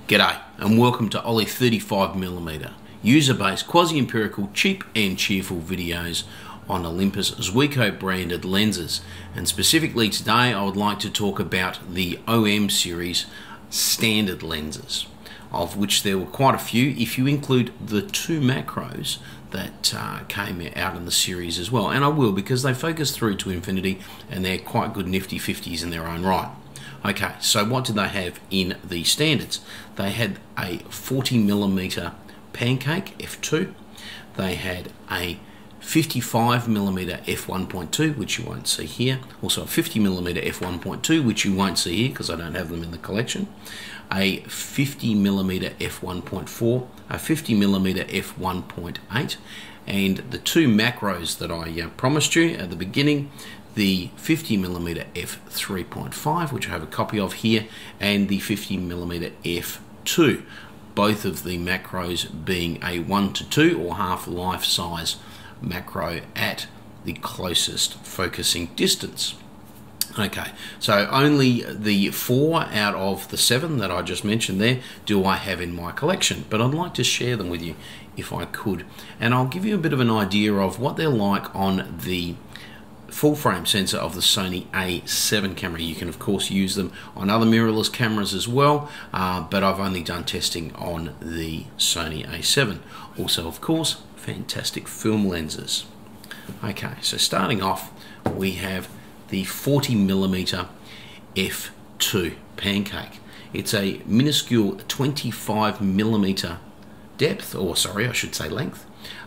G'day and welcome to Oly35mm, user-based, quasi-empirical, cheap and cheerful videos on Olympus Zuiko branded lenses. And specifically today I would like to talk about the OM series standard lenses, of which there were quite a few if you include the two macros that came out in the series as well. And I will, because they focus through to infinity and they're quite good nifty 50s in their own right. Okay, so what did they have in the standards? They had a 40mm pancake f2. They had a 55mm f1.2, which you won't see here. Also a 50mm f1.2, which you won't see here because I don't have them in the collection. A 50mm f1.4, a 50mm f1.8, and the two macros that I promised you at the beginning, the 50mm f3.5, which I have a copy of here, and the 50mm f2, both of the macros being a 1:2 or half life size macro at the closest focusing distance. Okay, so only the 4 out of the 7 that I just mentioned there do I have in my collection, but I'd like to share them with you if I could, and I'll give you a bit of an idea of what they're like on the full frame sensor of the Sony A7 camera. You can of course use them on other mirrorless cameras as well, but I've only done testing on the Sony A7. Also of course fantastic film lenses. Okay, so starting off we have the 40mm f2 pancake. It's a minuscule 25mm depth, or sorry I should say length.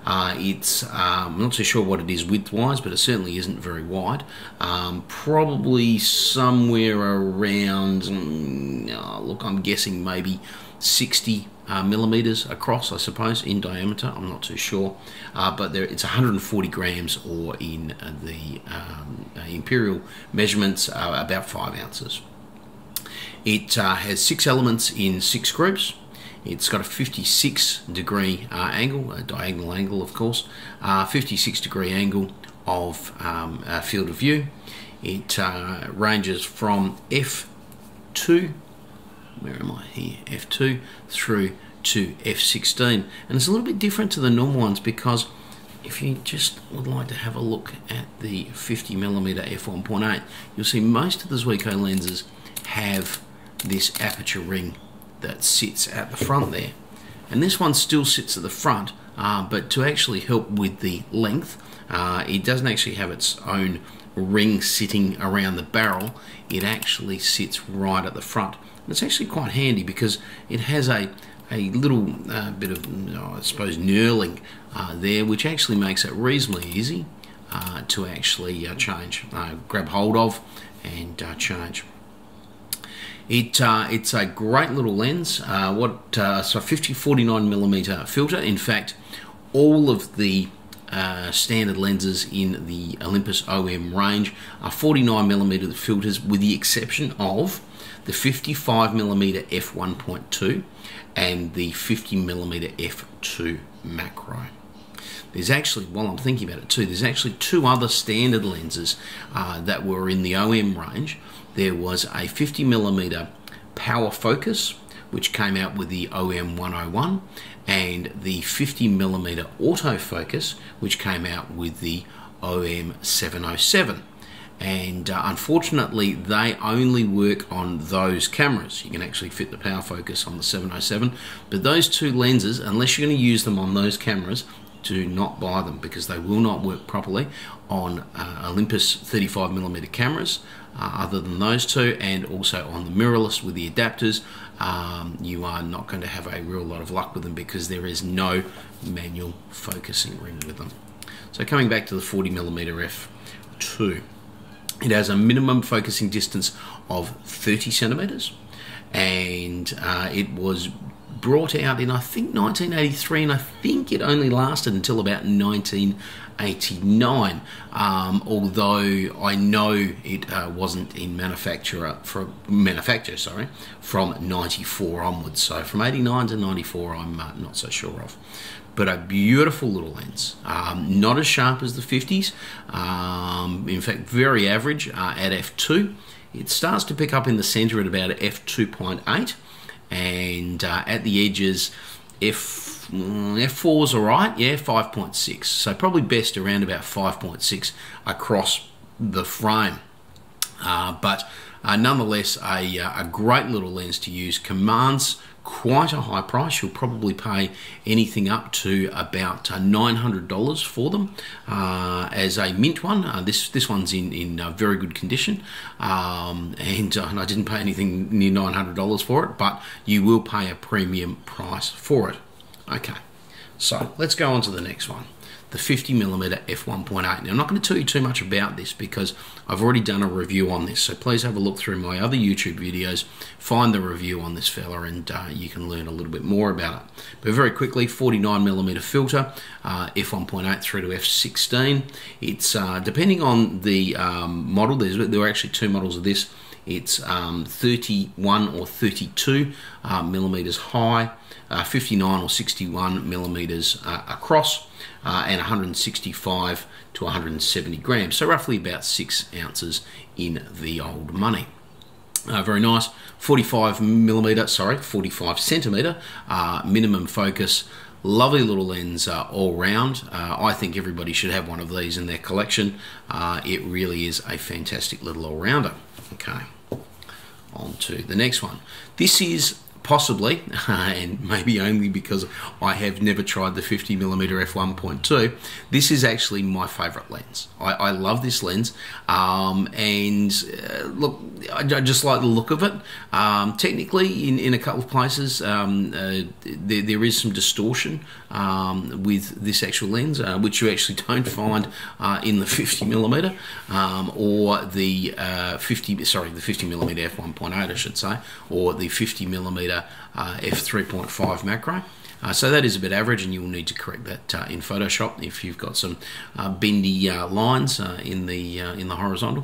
I'm not so sure what it is width-wise, but it certainly isn't very wide. Probably somewhere around, look, I'm guessing maybe 60 millimeters across, I suppose, in diameter. I'm not too sure, but it's 140 grams, or in the imperial measurements, about 5 ounces. It has 6 elements in 6 groups. It's got a 56-degree angle, a diagonal angle of course, 56-degree angle of field of view. It ranges from f2, where am I here, f2 through to f16, and it's a little bit different to the normal ones, because if you just would like to have a look at the 50mm f1.8, you'll see most of the Zuiko lenses have this aperture ring that sits at the front there, and this one still sits at the front, but to actually help with the length, it doesn't actually have its own ring sitting around the barrel. It actually sits right at the front, and it's actually quite handy because it has a little bit of, I suppose, knurling there, which actually makes it reasonably easy to actually grab hold of and change. It's a great little lens. So 49mm filter. In fact, all of the standard lenses in the Olympus OM range are 49mm filters, with the exception of the 55mm f1.2 and the 50mm f2 macro. There's actually, while I'm thinking about it too, there's actually 2 other standard lenses that were in the OM range. There was a 50mm power focus, which came out with the OM 101, and the 50mm autofocus, which came out with the OM 707. And unfortunately, they only work on those cameras. You can actually fit the power focus on the 707, but those 2 lenses, unless you're going to use them on those cameras, do not buy them, because they will not work properly on Olympus 35mm cameras, other than those 2, and also on the mirrorless with the adapters. You are not going to have a real lot of luck with them, because there is no manual focusing ring with them. So coming back to the 40mm f2, it has a minimum focusing distance of 30 centimeters, and it was brought out in, I think, 1983, and I think it only lasted until about 1989, although I know it wasn't in manufacture from 94 onwards. So from 89 to 94 I'm not so sure of. But a beautiful little lens, not as sharp as the 50s, in fact very average at f2. It starts to pick up in the center at about f2.8, and at the edges, f4's all right, yeah, 5.6. So probably best around about 5.6 across the frame. But nonetheless, a great little lens to use. Commands quite a high price. You'll probably pay anything up to about $900 for them as a mint one. This one's in very good condition, and I didn't pay anything near $900 for it, but you will pay a premium price for it. Okay, so let's go on to the next one, the 50mm f1.8. Now, I'm not going to tell you too much about this because I've already done a review on this, so please have a look through my other YouTube videos, find the review on this fella, and you can learn a little bit more about it. But very quickly, 49mm filter, f1.8 through to f16. It's depending on the model, there are actually two models of this. It's 31 or 32 millimeters high, 59 or 61 millimeters across, and 165 to 170 grams, so roughly about 6 ounces in the old money. Very nice. 45 centimeter minimum focus. Lovely little lens all round. I think everybody should have one of these in their collection. It really is a fantastic little all-rounder. Okay, on to the next one. This is possibly, and maybe only because I have never tried the 50mm f1.2, this is actually my favorite lens. I love this lens, and look, I just like the look of it. Technically, in a couple of places, there is some distortion with this actual lens, which you actually don't find in the 50mm or the 50mm f1.8, I should say, or the 50mm f3.5 macro. So that is a bit average, and you will need to correct that in Photoshop if you've got some bendy lines in the horizontal.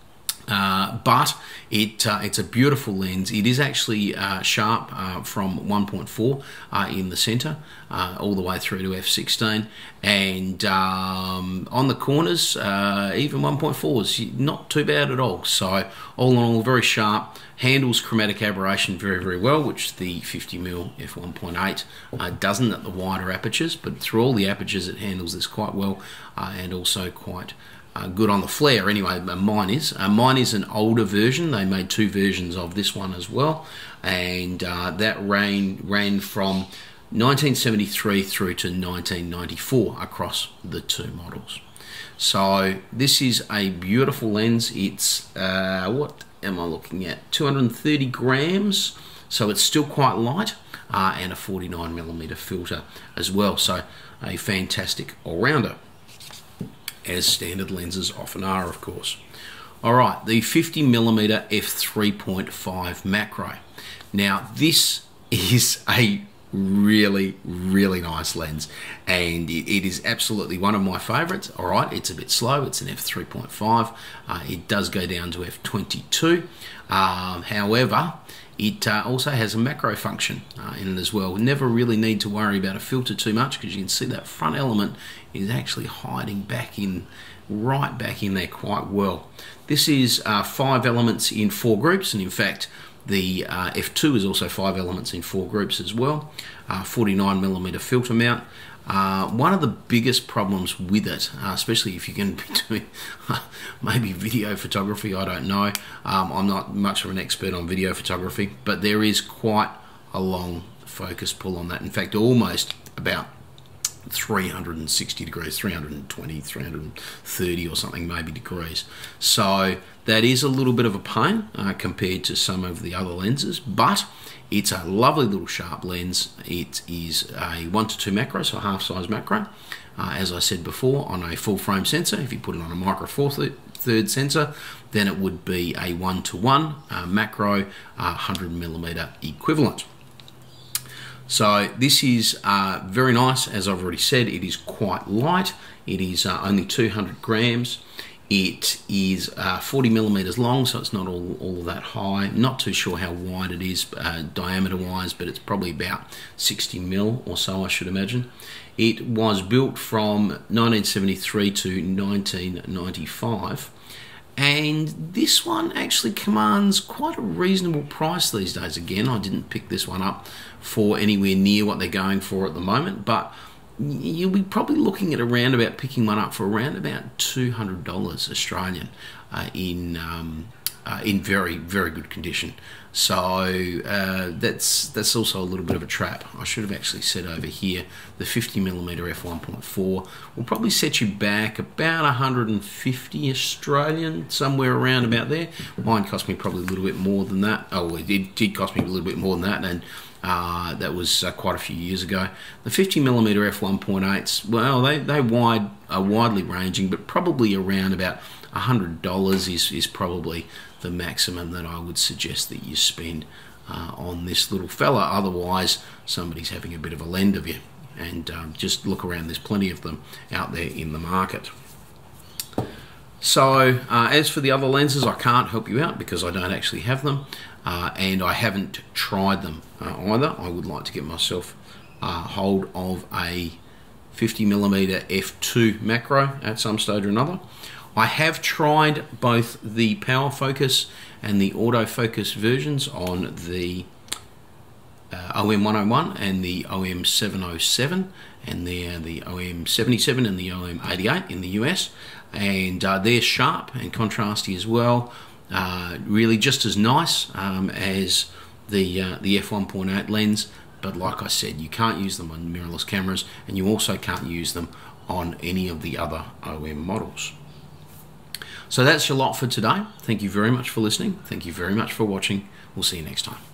But it's a beautiful lens. It is actually sharp from 1.4 in the center all the way through to f16, and on the corners even 1.4 is not too bad at all. So all in all, very sharp. Handles chromatic aberration very, very well, which the 50mm f1.8 doesn't at the wider apertures, but through all the apertures it handles this quite well, and also quite good on the flare. Anyway, mine is an older version. They made two versions of this one as well, and that ran from 1973 through to 1994 across the two models. So this is a beautiful lens. It's what am I looking at? 230 grams, so it's still quite light, and a 49mm filter as well. So a fantastic all-rounder, as standard lenses often are, of course. All right, the 50mm f3.5 macro. Now, this is a really, really nice lens, and it is absolutely one of my favorites. All right, it's a bit slow. It's an f3.5. It does go down to f22. However, it also has a macro function in it as well. We never really need to worry about a filter too much, because you can see that front element is actually hiding right back in there quite well. This is 5 elements in 4 groups, and in fact the f2 is also 5 elements in 4 groups as well. 49mm filter mount. One of the biggest problems with it, especially if you're going to be doing maybe video photography, I don't know. I'm not much of an expert on video photography, but there is quite a long focus pull on that. In fact, almost about 360 degrees, 320, 330 or something maybe degrees. So that is a little bit of a pain compared to some of the other lenses, but it's a lovely little sharp lens. It is a 1 to 2 macro, so a half size macro. As I said before, on a full frame sensor. If you put it on a micro four third sensor, then it would be a 1 to 1 macro 100mm equivalent. So this is very nice. As I've already said, it is quite light. It is only 200 grams. It is 40mm long, so it's not all that high. Not too sure how wide it is diameter wise, but it's probably about 60mm or so, I should imagine. It was built from 1973 to 1995, And this one actually commands quite a reasonable price these days. Again, I didn't pick this one up for anywhere near what they're going for at the moment, but you'll be probably looking at around about picking one up for around about $200 Australian in very, very good condition. So that's also a little bit of a trap. I should have actually said over here the 50mm f1.4 will probably set you back about 150 Australian, somewhere around about there. Mine cost me probably a little bit more than that. Oh, it did cost me a little bit more than that, and that was quite a few years ago. The 50mm f1.8s, well, they are widely ranging, but probably around about $100 is probably the maximum that I would suggest that you spend on this little fella. Otherwise, somebody's having a bit of a lend of you. And just look around, there's plenty of them out there in the market. So as for the other lenses, I can't help you out because I don't actually have them, and I haven't tried them either. I would like to get myself hold of a 50mm f2 macro at some stage or another. I have tried both the power focus and the autofocus versions on the OM101 and the OM707, and they're the OM77 and the OM88 in the US, and they're sharp and contrasty as well. Really just as nice as the f1.8 lens, but like I said, you can't use them on mirrorless cameras, and you also can't use them on any of the other OM models. So that's your lot for today. Thank you very much for listening. Thank you very much for watching. We'll see you next time.